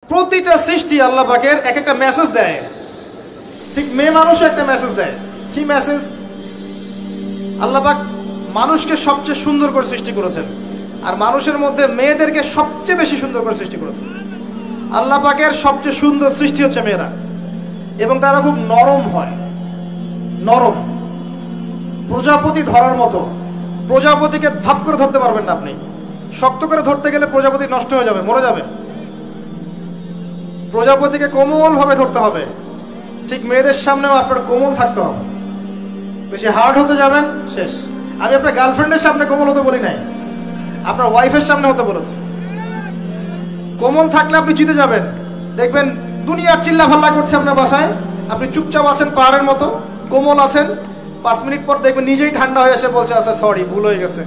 প্রতিটা সৃষ্টি আল্লাহ পাকের এক একটা মেসেজ দেয়। ঠিক মেয়ে মানুষও একটা মেসেজ দেয়। কি মেসেজ? আল্লাহ পাক মানুষকে সবচেয়ে সুন্দর করে সৃষ্টি করেছেন, আর মানুষের মধ্যে মেয়েদেরকে সবচেয়ে বেশি সুন্দর করে সৃষ্টি করেছেন। আল্লাহ পাকের সবচেয়ে সুন্দর সৃষ্টি হচ্ছে মেয়েরা, এবং তারা খুব নরম হয়, নরম, প্রজাপতি ধরার মতো। প্রজাপতিকে ধাপ করে ধরতে পারবেন না আপনি, শক্ত করে ধরতে গেলে প্রজাপতি নষ্ট হয়ে যাবে, মরে যাবে। প্রজাপতিকে কোমল ভাবে ধরতে হবে। ঠিক মেয়েদের সামনেও আপনার কোমল থাকতে হবে। বেশি হার্ড হতে যাবেন, শেষ। আমি আপনার গার্লফ্রেন্ডের সামনে কোমল হতে বলি নাই, আপনার ওয়াইফের সামনে হতে বলেছি। কোমল থাকলে আপনি জিতে যাবেন। দেখবেন দুনিয়ার চিল্লা ফাল্লা করছে আপনার বাসায়, আপনি চুপচাপ আছেন পাহাড়ের মতো, কোমল আছেন। 5 মিনিট পর দেখবেন নিজেই ঠান্ডা হয়ে এসে বলছে আচ্ছা সরি, ভুল হয়ে গেছে।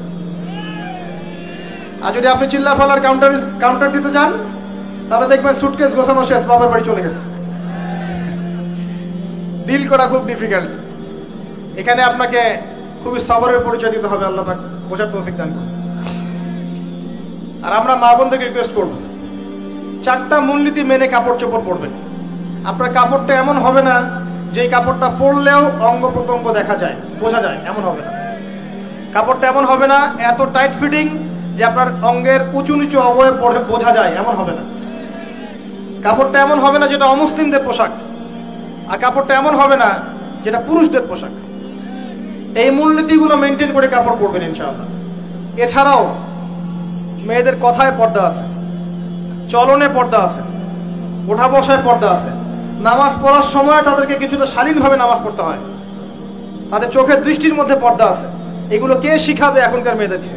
আর যদি আপনি চিল্লা ফাল্লার কাউন্টার দিতে যান, তাহলে দেখবেন সুটকেস গোছানো শেষ, বাবার বাড়ি চলে গেছে। ডিল করা খুব ডিফিকাল্ট। এখানে আপনাকে খুবই সবরের পরিচয় দিতে হবে। আল্লাহ পাক বোঝার তৌফিক দান করুন। আর আমরা মা বোনদেরকে রিকোয়েস্ট করব, 4টা মূলনীতি মেনে কাপড় চোপড় পরবেন। আপনার কাপড়টা এমন হবে না যে কাপড়টা পরলেও অঙ্গ প্রত্যঙ্গ দেখা যায়, বোঝা যায়, এমন হবে না। কাপড়টা এমন হবে না এত টাইট ফিটিং যে আপনার অঙ্গের উঁচু নিচু অবয়ব বোঝা যায়, এমন হবে না। কাপড়টা এমন হবে না যেটা অমুসলিমদের পোশাক, আর কাপড়টা এমন হবে না যেটা পুরুষদের পোশাক। এই মূলনীতিগুলো মেনটেন করে কাপড় পরবেন ইনশাআল্লাহ। এছাড়াও মেয়েদের কথায় পর্দা আছে, চলনে পর্দা আছে, ওঠা বসায় পর্দা আছে। নামাজ পড়ার সময় তাদেরকে কিছুটা শালীনভাবে নামাজ পড়তে হয়। তাদের চোখের দৃষ্টির মধ্যে পর্দা আছে। এগুলো কে শিখাবে এখনকার মেয়েদেরকে?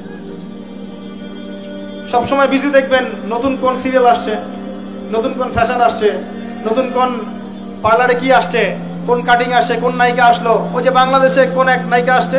সবসময় বিজি দেখবেন নতুন কোন সিরিয়াল আসছে, নতুন কোন ফ্যাশন আসছে, নতুন কোন পার্লারে কি আসছে, কোন কাটিং আসছে, কোন নায়িকা আসলো। ওই যে বাংলাদেশে কোন এক নায়িকা আসছে,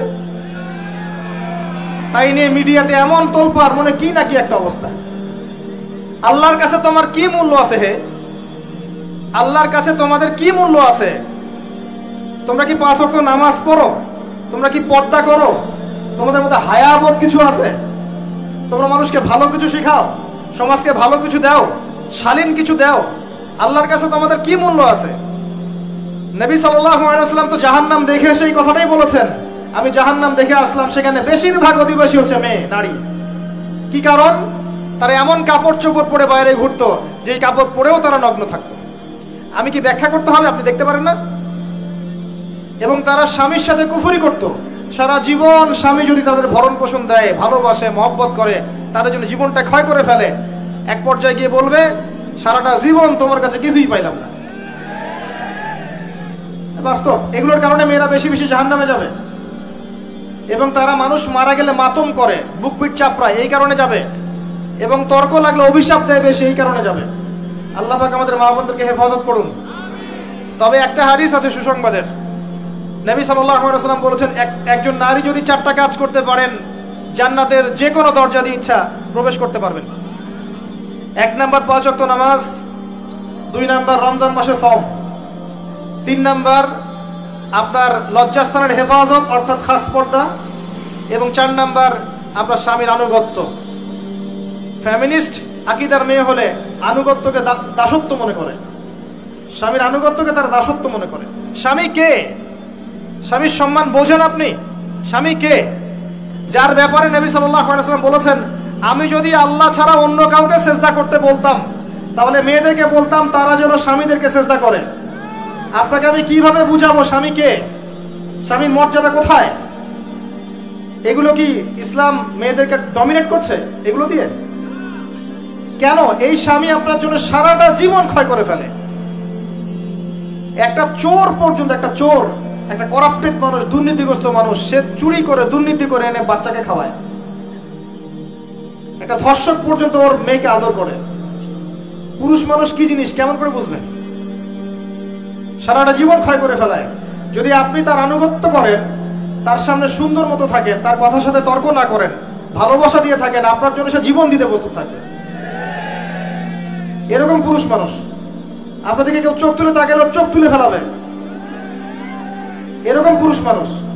তাই নিয়ে মিডিয়াতে এমন তোলপাড়, মনে কি নাকি একটা অবস্থা। আল্লাহর কাছে তোমার কি মূল্য আছে হে? আল্লাহর কাছে তোমাদের কি মূল্য আছে? তোমরা কি 5 ওয়াক্ত নামাজ পড়ো? তোমরা কি পর্দা করো? তোমাদের মধ্যে হায়াবোধ কিছু আছে? তোমরা মানুষকে ভালো কিছু শেখাও, সমাজকে ভালো কিছু দাও, শালীন কিছু দাও। আল্লাহর কাছে তোমাদের কি মূল্য আছে? নবী সাল্লাল্লাহু আলাইহি ওয়াসাল্লাম তো জাহান্নাম দেখে সেই কথাটাই বলেছেন, আমি জাহান্নাম দেখে আসলাম, সেখানে বেশিরভাগ অধিবাসী হচ্ছে মেয়ে, নারী। কি কারণ? তারা এমন কাপড় চোপড় পরে বাইরে ঘুরতো যে কাপড় পরেও তারা নগ্ন থাকতো। আমি কি ব্যাখ্যা করতে হবে? আপনি দেখতে পারেন না? এবং তারা স্বামীর সাথে কুফরি করত। সারা জীবন স্বামী যদি তাদের ভরণ পোষণ দেয়, ভালোবাসে, মহব্বত করে, তাদের জন্য জীবনটা ক্ষয় করে ফেলে, এক পর্যায়ে গিয়ে বলবে সারাটা জীবন তোমার কাছে কিছুই পাইলাম না। বাস্তব। এগুলোর কারণে মেয়েরা বেশি বেশি জাহান্নামে যাবে। এবং তারা মানুষ মারা গেলে মাতম করে, বুক পিঠ চাপড়ায়, এই কারণে যাবে। এবং তর্ক লাগলে অভিশাপ দেয় বেশি, এই কারণে যাবে। আল্লাহ পাক আমাদের মা বোনদেরকে হেফাজত করুন। তবে একটা হাদিস আছে সুসংবাদের। নবী সাল্লাল্লাহু আলাইহি ওয়াসাল্লাম বলেছেন, একজন নারী যদি 4টা কাজ করতে পারেন, জান্নাতের যে কোনো দরজা দিয়ে ইচ্ছা প্রবেশ করতে পারবেন। 1 নাম্বার 5 ওয়াক্ত নামাজ, 2 নাম্বার রমজান মাসে সওম, 3 নাম্বার আপনার লজ্জাস্থানের হেফাজত অর্থাৎ খাস পর্দা, এবং 4 নাম্বার আপনার স্বামীর আনুগত্য। ফ্যামিনিস্ট আকীদার মেয়ে হলে আনুগত্যকে দাসত্ব মনে করে, স্বামীর আনুগত্যকে তার দাসত্ব মনে করে। স্বামী কে? স্বামীর সম্মান বোঝেন আপনি? স্বামী কে? যার ব্যাপারে নবী সাল্লাল্লাহু আলাইহি ওয়াসাল্লাম বলেছেন, আমি যদি আল্লাহ ছাড়া অন্য কাউকে সেজদা করতে বলতাম, তাহলে মেয়েদেরকে বলতাম তারা যেন স্বামীদেরকে সেজদা করে। আপনাকে আমি কিভাবে বুঝাবো স্বামী কে, স্বামীর মর্যাদা কোথায়? এগুলো কি ইসলাম মেয়েদেরকে ডমিনেট করছে এগুলো দিয়ে? কেন? এই স্বামী আপনার জন্য সারাটা জীবন ক্ষয় করে ফেলে। একটা চোর পর্যন্ত, একটা চোর, একটা করাপ্টেড মানুষ, দুর্নীতিগ্রস্ত মানুষ, সে চুরি করে, দুর্নীতি করে এনে বাচ্চাকে খাওয়ায়। একটা ধর্ষক পর্যন্ত ওর মেয়েকে আদর করে। পুরুষ মানুষ কি জিনিস কেমন করে বুঝবেন? সারাটা জীবন ক্ষয় করে ফেলায়। যদি আপনি তার আনুগত্য করেন, তার সামনে সুন্দর মতো থাকেন, তার কথার সাথে তর্ক না করেন, ভালোবাসা দিয়ে থাকেন, আপনার জন্য সে জীবন দিতে প্রস্তুত থাকবে। এরকম পুরুষ মানুষ। আপনাদেরকে কেউ চোখ তুলে তাকালে চোখ তুলে ফেলাবে, এরকম পুরুষ মানুষ।